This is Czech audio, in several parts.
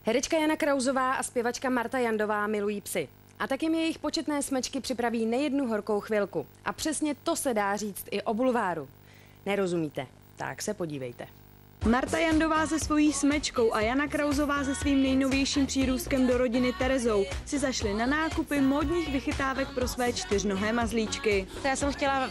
Herečka Jana Krausová a zpěvačka Marta Jandová milují psy. A tak jim jejich početné smečky připraví nejednu horkou chvilku. A přesně to se dá říct i o bulváru. Nerozumíte? Tak se podívejte. Marta Jandová se svojí smečkou a Jana Krausová se svým nejnovějším přírůstkem do rodiny Terezou si zašli na nákupy módních vychytávek pro své čtyřnohé mazlíčky. Já jsem chtěla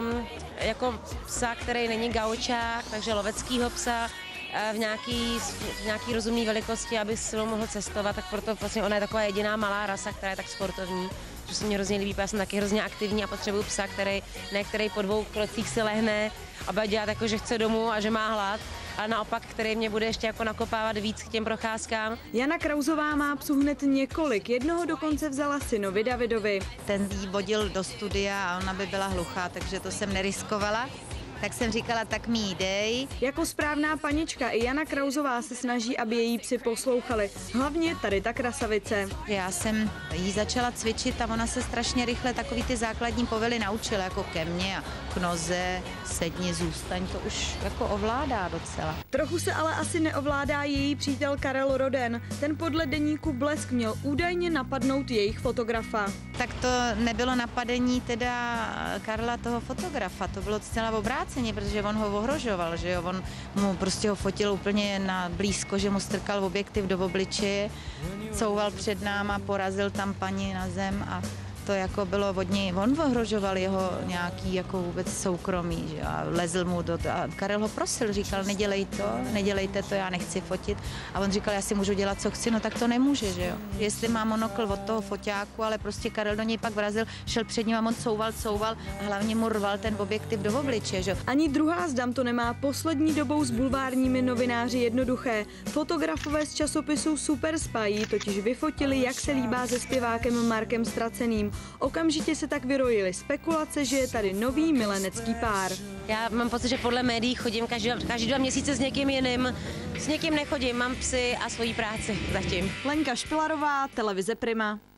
jako psa, který není gaučák, takže loveckýho psa, v nějaký rozumné velikosti, aby s sebou mohl cestovat, tak proto vlastně ona je taková jediná malá rasa, která je tak sportovní, že se mě hrozně líbí, já jsem taky hrozně aktivní a potřebuju psa, který po 2 krocích si lehne a bude dělat jako, že chce domů a že má hlad, ale naopak, který mě bude ještě jako nakopávat víc k těm procházkám. Jana Krausová má psů hned několik, jednoho dokonce vzala synovi Davidovi. Ten jí vodil do studia a ona by byla hluchá, takže to jsem neriskovala. Tak jsem říkala, tak mi ji dej. Jako správná panička i Jana Krausová se snaží, aby její psi poslouchali. Hlavně tady ta krasavice. Já jsem jí začala cvičit a ona se strašně rychle takový ty základní povely naučila, jako ke mně a k noze, sedni, zůstaň, to už jako ovládá docela. Trochu se ale asi neovládá její přítel Karel Roden. Ten podle deníku Blesk měl údajně napadnout jejich fotografa. Tak to nebylo napadení teda Karla toho fotografa, to bylo zcela obráceně, protože on ho ohrožoval, že jo, on mu prostě ho fotil úplně na blízko, že mu strkal objektiv do obličeje, couval před náma, porazil tam paní na zem a to jako bylo od něj, on ohrožoval jeho nějaký jako vůbec soukromí, že? A lezl mu do a Karel ho prosil, říkal, nedělejte to, já nechci fotit. A on říkal, já si můžu dělat, co chci, no tak to nemůže, že jo. Jestli má monokl od toho foťáku, ale prostě Karel do něj pak vrazil, šel před ním a on couval a hlavně mu rval ten objektiv do obličeje, že jo. Ani druhá z dam to nemá poslední dobou s bulvárními novináři jednoduché. Fotografové z časopisu Super Spy totiž vyfotili, jak se líbá se zpěvákem Markem Straceným. Okamžitě se tak vyrojily spekulace, že je tady nový milenecký pár. Já mám pocit, že podle médií chodím každý 2 měsíce s někým jiným, s někým nechodím, mám psy a svoji práci zatím. Lenka Špilarová, televize Prima.